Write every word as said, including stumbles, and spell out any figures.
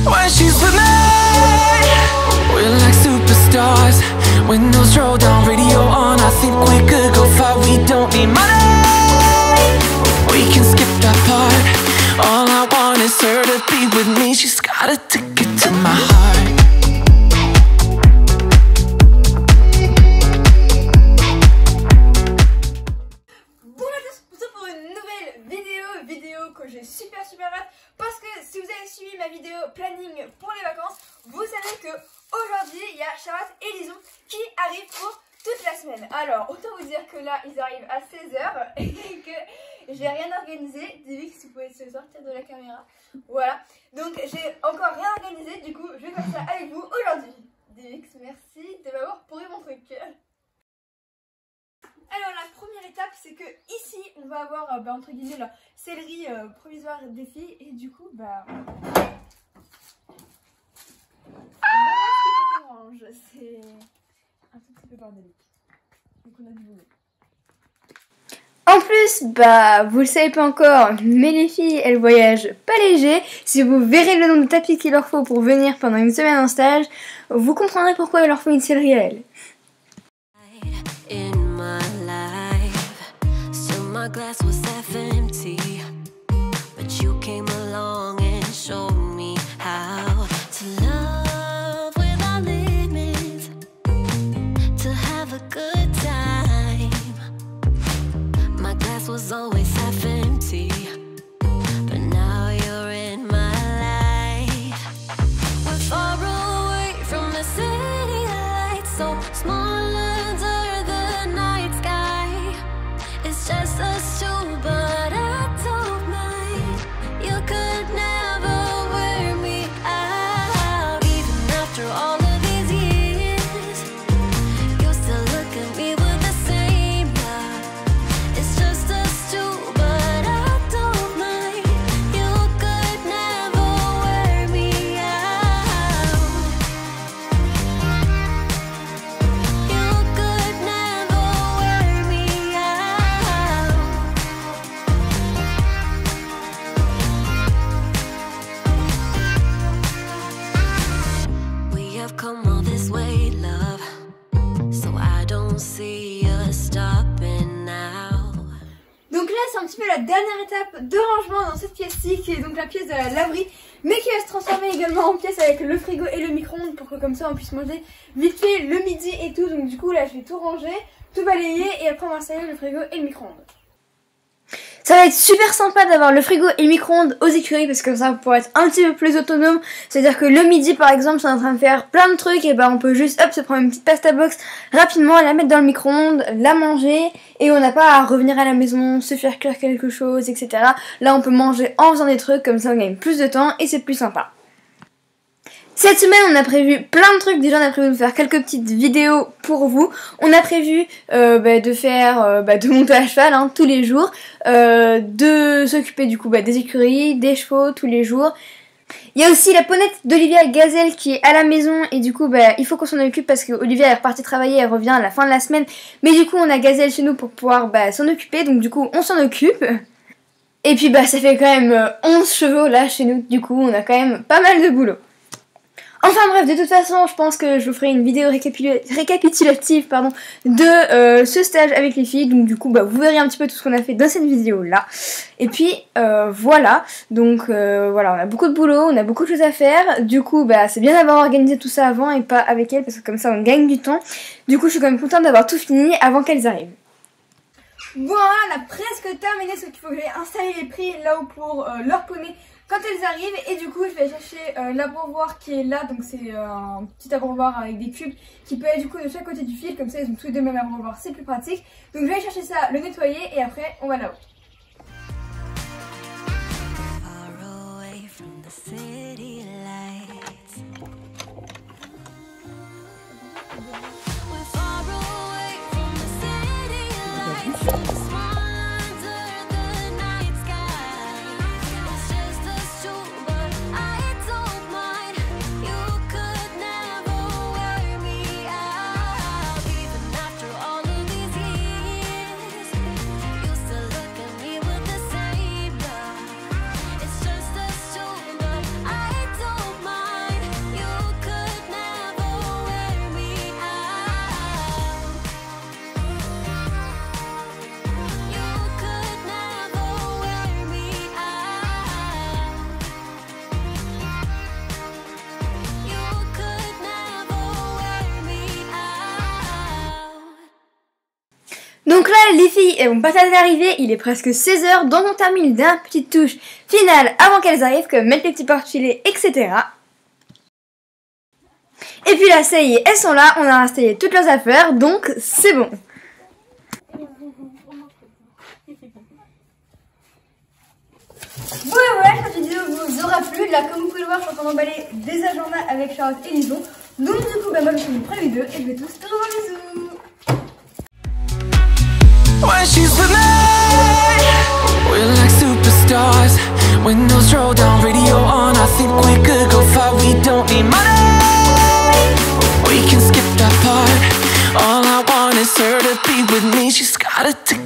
when she's with me. We're like superstars. Windows roll down, radio on. I think we could go far. We don't need money. We can skip that part. All I want is her to be with me. She's got a ticket to my heart. Que j'ai super super hâte parce que si vous avez suivi ma vidéo planning pour les vacances, vous savez que aujourd'hui il y a Charlotte et Lison qui arrivent pour toute la semaine. Alors autant vous dire que là ils arrivent à seize heures et que j'ai rien organisé. Divix, si vous pouvez se sortir de la caméra. Voilà, donc j'ai encore rien organisé, du coup je vais faire ça avec vous aujourd'hui. Divix, merci de m'avoir pourri mon truc. Alors la première étape c'est que ici on va avoir euh, bah, entre guillemets la céleri euh, provisoire des filles et du coup bah ah c'est un tout petit peu bordélique. Donc on a du boulot. En plus, bah vous le savez pas encore, mais les filles elles voyagent pas léger. Si vous verrez le nombre de tapis qu'il leur faut pour venir pendant une semaine en stage, vous comprendrez pourquoi il leur faut une céleri à elles. My glass was half empty, but you came along and showed me how to love without limits, to have a good time. My glass was always half empty, but now you're in my life. We're far away from the city lights, so small under the night sky. It's just us two, but I don't mind. You could never wear me out. Even after all of these years, you still look at me with the same love. It's just us two, but I don't mind. You could never wear me out. You could never wear me out. We have come all this way, love, so I don't see us stopping now. Donc là c'est un petit peu la dernière étape de rangement dans cette pièce-ci qui est donc la pièce de la laverie, mais qui va se transformer également en pièce avec le frigo et le micro-ondes pour que comme ça on puisse manger vite fait le midi et tout. Donc du coup là je vais tout ranger, tout balayer et après on va installer le frigo et le micro-ondes. Ça va être super sympa d'avoir le frigo et le micro-ondes aux écuries parce que ça va pouvoir être un petit peu plus autonome. C'est-à-dire que le midi par exemple, si on est en train de faire plein de trucs, et ben on peut juste hop se prendre une petite pasta box rapidement, la mettre dans le micro-ondes, la manger et on n'a pas à revenir à la maison, se faire cuire quelque chose, et cetera. Là on peut manger en faisant des trucs, comme ça on gagne plus de temps et c'est plus sympa. Cette semaine on a prévu plein de trucs, déjà on a prévu de faire quelques petites vidéos pour vous. On a prévu euh, bah, de faire, euh, bah, de monter à cheval hein, tous les jours, euh, de s'occuper du coup bah, des écuries, des chevaux tous les jours. Il y a aussi la ponette d'Olivia Gazelle qui est à la maison et du coup bah, il faut qu'on s'en occupe parce que Olivia est repartie travailler, elle revient à la fin de la semaine. Mais du coup on a Gazelle chez nous pour pouvoir bah, s'en occuper, donc du coup on s'en occupe. Et puis bah ça fait quand même euh, onze chevaux là chez nous, du coup on a quand même pas mal de boulot. Enfin bref, de toute façon, je pense que je vous ferai une vidéo récapitulative pardon, de euh, ce stage avec les filles. Donc du coup, bah, vous verrez un petit peu tout ce qu'on a fait dans cette vidéo-là. Et puis, euh, voilà. Donc euh, voilà, on a beaucoup de boulot, on a beaucoup de choses à faire. Du coup, bah, c'est bien d'avoir organisé tout ça avant et pas avec elles, parce que comme ça, on gagne du temps. Du coup, je suis quand même contente d'avoir tout fini avant qu'elles arrivent. Voilà, on a presque terminé, sauf qu'il faut que j'aille installer les prix là-haut pour euh, leur poney quand elles arrivent. Et du coup je vais chercher euh, l'abreuvoir qui est là, donc c'est euh, un petit abreuvoir avec des cubes qui peut être du coup de chaque côté du fil, comme ça ils ont tous les deux le même abreuvoir, c'est plus pratique. Donc je vais aller chercher ça, le nettoyer et après on va là-haut. I Donc là, les filles, elles vont pas tarder d'arriver, il est presque seize heures, donc on termine les dernières petites touches finales avant qu'elles arrivent, comme mettre les petits porte-filets, et cetera. Et puis là, ça y est, elles sont là, on a installé toutes leurs affaires, donc c'est bon. Bon et voilà, cette vidéo vous aura plu. Là, comme vous pouvez le voir, je suis en train d'emballer des agendas avec Charlotte et Lison. Donc du coup, bah, moi je fais une première vidéo et je vais tous te revoir, bisous. When she's with me, we're like superstars. Windows roll down, radio on. I think we could go far. We don't need money. We can skip that part. All I want is her to be with me. She's got it together.